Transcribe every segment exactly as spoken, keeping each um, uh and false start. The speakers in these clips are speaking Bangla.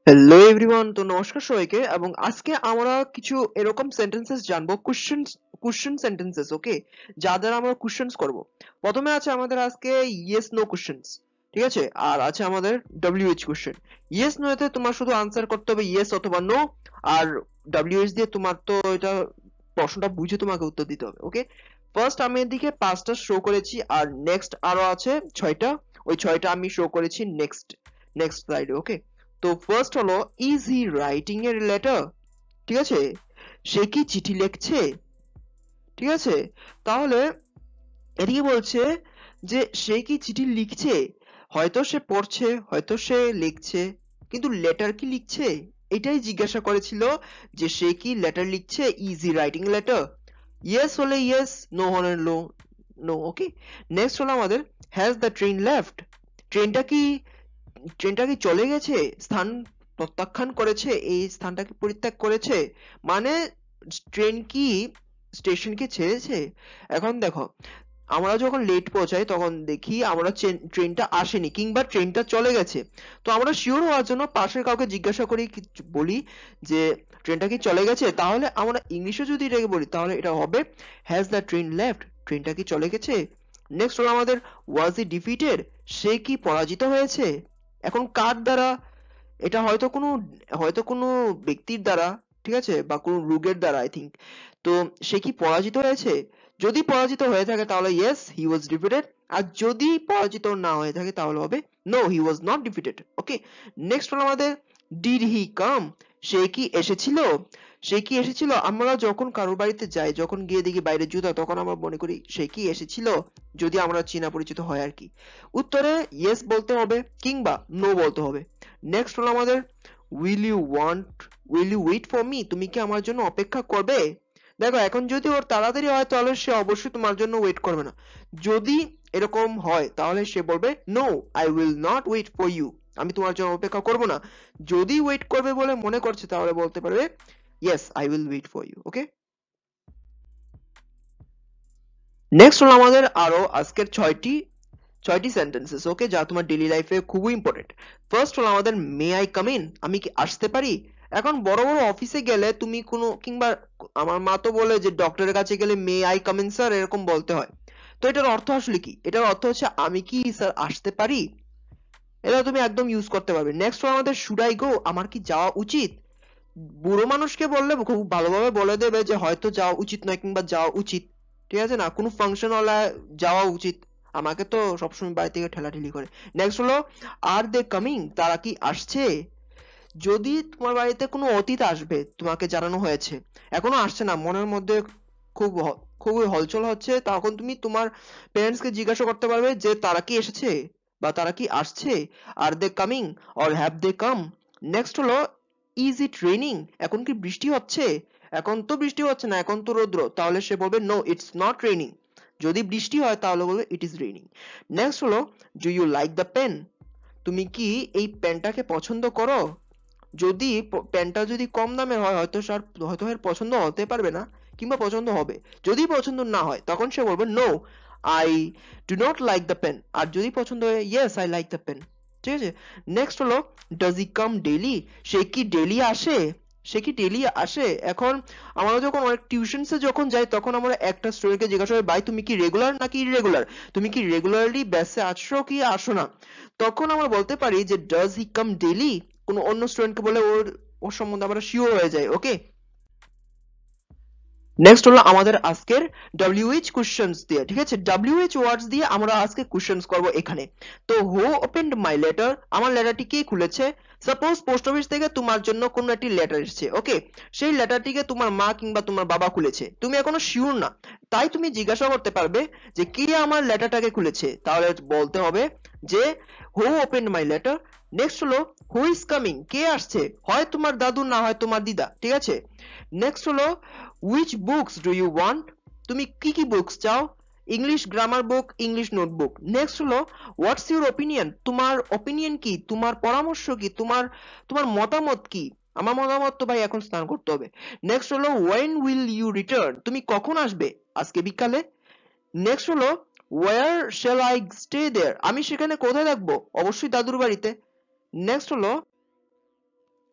হ্যালো এভরিওয়ান, তো নমস্কার সবাইকে। এবং আজকে আমরা কিছু এরকম সেন্টেন্সেস জানবো, কোশ্চেনস কোশ্চেন সেন্টেন্সেস, ওকে, যা দ্বারা আমরা কোশ্চেনস করব। প্রথমে আছে আমাদের আজকে ইয়েস নো কোশ্চেনস, ঠিক আছে, আর আছে আমাদের ডব্লিউএইচ কোশ্চেন। ইয়েস নো এতে তোমার শুধু আনসার করতে হবে ইয়েস অথবা নো, আর ডব্লিউএইচ দিয়ে তোমার তো এটা প্রশ্নটা বুঝে তোমাকে উত্তর দিতে হবে, ওকে। ফার্স্ট আমি এদিকে পাঁচটা শো করেছি, আর নেক্সট আরো আছে ছয়টা, ওই ছয়টা আমি শো করেছি নেক্সট নেক্সট স্লাইডে, ওকে। তো ফার্স্ট হলো, is he writing a letter, ঠিক আছে, সে কি চিঠি লিখছে, ঠিক আছে। তাহলে এদিকে বলছে যে সে কি চিঠি লিখছে, হয়তো সে পড়ছে, হয়তো সে লিখছে, কিন্তু লেটার কি লিখছে, এটাই জিজ্ঞাসা করেছিল, যে সে কি লেটার লিখছে, is he writing letter. Yes হলে ইয়েস, নো হলে নো, নো, ওকে। নেক্সট হলো আমাদের, হ্যাজ দ্য ট্রেন লেফট, ট্রেনটা কি ট্রেনটা কি চলে গেছে, স্থান প্রত্যাখ্যান করেছে, এই স্থানটাকে পরিত্যাগ করেছে, মানে ট্রেন কি স্টেশনকে ছেড়েছে। এখন দেখো, আমরা যখন লেট পৌঁছাই তখন দেখি আমরা ট্রেনটা আসেনি কিংবা ট্রেনটা চলে গেছে। তো আমরা শিওর হওয়ার জন্য পাশের কাউকে জিজ্ঞাসা করি, বলি যে ট্রেনটা কি চলে গেছে। তাহলে আমরা ইংলিশে যদি এটাকে বলি তাহলে এটা হবে হ্যাজ দ্য ট্রেন লেফট, ট্রেনটা কি চলে গেছে। নেক্সট হলো আমাদের, ওয়াজ হি ডিফিটেড, সে কি পরাজিত হয়েছে। এখন কার দ্বারা, এটা হয়তো কোনো হয়তো কোনো ব্যক্তির দ্বারা, ঠিক আছে, বা কোনো রোগের দ্বারা, আই থিঙ্ক। তো সে কি পরাজিত হয়েছে, যদি পরাজিত হয়ে থাকে তাহলে ইয়েস হি ওয়াজ ডিফিটেড, আর যদি পরাজিত না হয়ে থাকে তাহলে হবে no he was not defeated, okay. Next হলো আমাদের, ডিড হি কাম, সে কি এসেছিল, সে কি এসেছিল। আমরা যখন কারোর বাড়িতে যাই, যখন গিয়ে দেখি বাইরে জুতা, তখন আমরা মনে করি সে কি এসেছিল, যদি আমরা চীনা পরিচিত হয় আর কি। উত্তরে ইয়েস বলতে হবে কিংবা নো বলতে হবে। নেক্সট হলো আমাদের, will you want will you wait for me, তুমি কি আমার জন্য অপেক্ষা করবে। দেখো, এখন যদি ওর তাড়াতাড়ি হয় তাহলে সে অবশ্যই তোমার জন্য ওয়েট করবে না। যদি এরকম হয় তাহলে সে বলবে no I will not wait for you, আমি তোমার জন্য অপেক্ষা করব না। যদি ওয়েট করবে বলে মনে করছে তাহলে বলতে পারবে yes I will wait for you, okay. Next হলো আমাদের আরো আজকের ছয়টি ছয়টি সেন্টেন্সেস, ওকে, যা তোমার ডেইলি লাইফে খুবই ইম্পর্টেন্ট। ফার্স্ট হলো আমাদের, মে আই কাম ইন, আমি কি আসতে পারি। এখন বড় বড় অফিসে গেলে তুমি কোনো, কিংবা আমার মা তো বলে যে ডক্টরের কাছে গেলে may I come in sir, এরকম বলতে হয়। তো এটার অর্থ আসলে কি, এটার অর্থ হচ্ছে আমি কি স্যার আসতে পারি, এটা তুমি একদম ইউজ করতে পারবে। নেক্সট হলো আমাদের, শুড আই গো, আমার কি যাওয়া উচিত। বুড়ো মানুষকে বললে খুব ভালোভাবে বলে দেবে যে হয়তো যাওয়া উচিত নয় কিংবা যাওয়া উচিত, ঠিক আছে, না কোনো ফাংশন হলে যাওয়া উচিত। আমাকে তো সবসময় বাড়ি থেকে ঠেলাঠেলি করে। নেক্সট হলো, আর দে কামিং, তারা কি আসছে। যদি তোমার বাড়িতে কোনো অতিথি আসবে, তোমাকে জানানো হয়েছে, এখনো আসছে না, মনের মধ্যে খুব হ- খুবই হলচল হচ্ছে, তখন তুমি তোমার প্যারেন্টস কে জিজ্ঞাসা করতে পারবে যে তারা কি এসেছে বা তারা কি আসছে, আর they coming or have they come. Next হলো, ইজ ইট রেইনিং, এখন কি বৃষ্টি হচ্ছে। এখন তো বৃষ্টি হচ্ছে না, এখন তো রৌদ্র, তাহলে সে বলবে নো ইটস নট রেইনিং। যদি বৃষ্টি হয় তাহলে বলবে ইট ইজ রেইনিং। নেক্সট হলো, do you like the pen, তুমি কি এই পেনটাকে পছন্দ করো। যদি পেনটা যদি কম দামের হয় হয়তো স্যার হয়তো এর পছন্দ হতে পারবে না কিংবা পছন্দ হবে। যদি পছন্দ না হয় তখন সে বলবে no I do not like the pen, আর যদি পছন্দ হয় yes I like the pen, ঠিক আছে। নেক্সট হলো, ডাজ হি কাম ডেইলি, সে কি ডেইলি আসে, সে কি ডেইলি আসে। এখন আমরা যখন অনেক টিউশনসে যখন যাই তখন আমরা একটা স্টুডেন্টকে জিজ্ঞাসা করি, ভাই তুমি কি রেগুলার নাকি ইররেগুলার, তুমি কি রেগুলারলি ব্যাচে আসো কি আসো না। তখন আমরা বলতে পারি যে ডাজ হি কাম ডেইলি, কোনো অন্য স্টুডেন্টকে বলে ওর ওর সম্বন্ধে আমরা শিওর হয়ে যাই, ওকে। নেক্সট হলো আমাদের আজকের ডব্লিউএইচ কোশ্চেনস দিয়ে, ঠিক আছে, ডব্লিউএইচ ওয়ার্ডস দিয়ে আমরা আজকে কোশ্চেনস করব এখানে। তো হু ওপেনড মাই লেটার, আমার লেটারটি কে খুলেছে। সাপোজ পোস্ট অফিস থেকে তোমার জন্য কোনো একটি লেটার এসেছে, ওকে, সেই লেটারটিকে তোমার মা কিংবা তোমার বাবা খুলেছে, তুমি এখনো শিওর না, তাই তুমি জিজ্ঞাসা করতে পারবে যে কে আমার লেটারটাকে খুলেছে, তাহলে বলতে হবে যে who opened my letter. Next হলো, হু ইজ কামিং, কে আসছে, হয় তোমার দাদু না হয় তোমার দিদা, ঠিক আছে। নেক্সট হলো, which books do you want, তুমি কি কি বুকস চাও, English grammar book, English notebook. Next হলো, হোয়াটস ইউর ওপিনিয়ন, তোমার ওপিনিয়ন কি, তোমার পরামর্শ কি, তোমার তোমার মতামত কি। আমার মতামত তো ভাই এখন স্নান করতে হবে। নেক্সট হলো, when will you return, তুমি কখন আসবে, আজকে বিকালে। নেক্সট হলো, where shall I stay there, আমি সেখানে কোথায় থাকবো, অবশ্যই দাদুর বাড়িতে। নেক্সট হলো,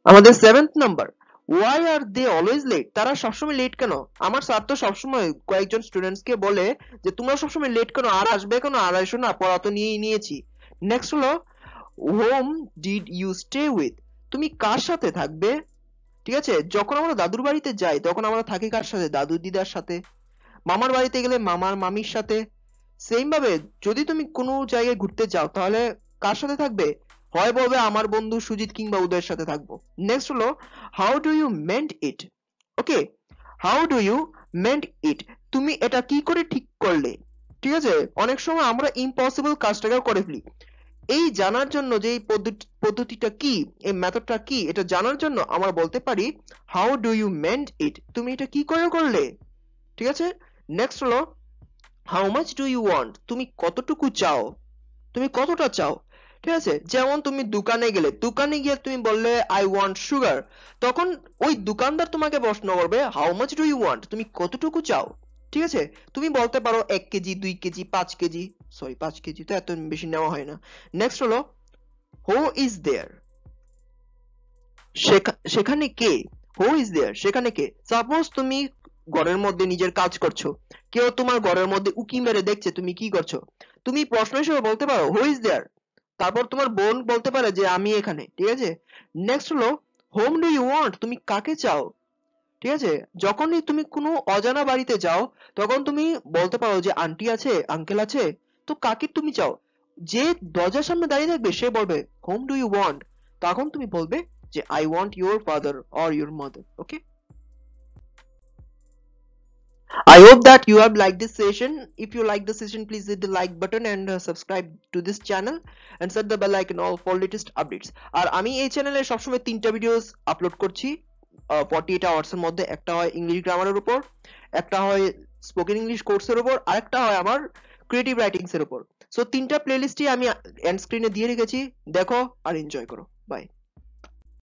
আমাদের seventh number, why are they always late, তারা সবসময় লেট কেন? আমার স্যার তো সবসময় কয়েকজন স্টুডেন্টস কে বলে যে তোমরা সবসময় লেট কেন, আর আসবে কেন, আর এসো না, পড়া তো নিয়েই নিয়েছি। নেক্সট হলো whom did you stay with, তুমি কার সাথে থাকবে? ঠিক আছে, যখন আমরা দাদুর বাড়িতে যাই তখন আমরা থাকি কার সাথে? দাদু দিদার সাথে। মামার বাড়িতে গেলে মামার মামির সাথে। সেম ভাবে যদি তুমি কোনো জায়গায় ঘুরতে যাও তাহলে কার সাথে থাকবে? হয় বলবে আমার বন্ধু সুজিত কিংবা উদয়ের সাথে থাকবো। নেক্সট হলো how do you mend it, okay, how do you mend it, তুমি এটা কি করে ঠিক করলে? ঠিক আছে, অনেক সময় আমরা ইম্পসিবল কাজটাকে করে ফেলি। এই জানার জন্য যে এই পদ্ধতিটা কি, এই মেথডটা কি, এটা জানার জন্য আমরা বলতে পারি how do you mend it, তুমি এটা কি করে করলে? ঠিক আছে, নেক্সট হলো how much do you want, তুমি কতটুকু চাও, তুমি কতটা চাও? ঠিক আছে, যেমন তুমি দোকানে গেলে, দোকানে গিয়ে তুমি বললে আই ওয়ান্ট সুগার, তখন ওই দোকানদার তোমাকে প্রশ্ন করবে how much do you want, তুমি কতটুকু চাও? ঠিক আছে, তুমি বলতে পারো এক কেজি, দুই কেজি, পাঁচ কেজি, সরি পাঁচ কেজি তো এত বেশি নেওয়া হয় না। নেক্সট হলো হু ইজ দেয়ার, সেখানে কে? হু ইজ দেয়ার, সেখানে কে? সাপোজ তুমি ঘরের মধ্যে নিজের কাজ করছো, কেউ তোমার ঘরের মধ্যে উকি মেরে দেখছে তুমি কি করছো, তুমি প্রশ্ন হিসেবে বলতে পারো হু ইজ দেয়ার, তারপর তোমার বোন বলতে পারে যে আমি এখানে। ঠিক আছে, নেক্সট হলো হোম ডু ইউ ওয়ান্ট, তুমি কাকে চাও? ঠিক আছে, যখনই তুমি কোনো অজানা বাড়িতে যাও তখন তুমি বলতে পারো যে আন্টি আছে, আঙ্কেল আছে, তো কাকে তুমি চাও? যে দরজার সামনে দাঁড়িয়ে থাকবে সে বলবে হোম ডু ইউ ওয়ান্ট, তখন তুমি বলবে যে I want your father or your mother. Okay, I hope that you have liked this session. If you like the session, please hit the like button and uh, subscribe to this channel and set the bell icon all for latest updates. আর আমি এই চ্যানেলে সবসময় তিনটা ভিডিওস আপলোড করছি forty-eight hours এর মধ্যে। একটা হয় ইংলিশ গ্রামারের উপর, একটা হয় স্পোকেন ইংলিশ কোর্সের উপর, আর একটা হয় আমার ক্রিয়েটিভ রাইটিংস এর উপর। সো তিনটা প্লেলিস্টই আমি এন্ড স্ক্রিনে দিয়ে রেখেছি, দেখো আর এনজয় করো। বাই।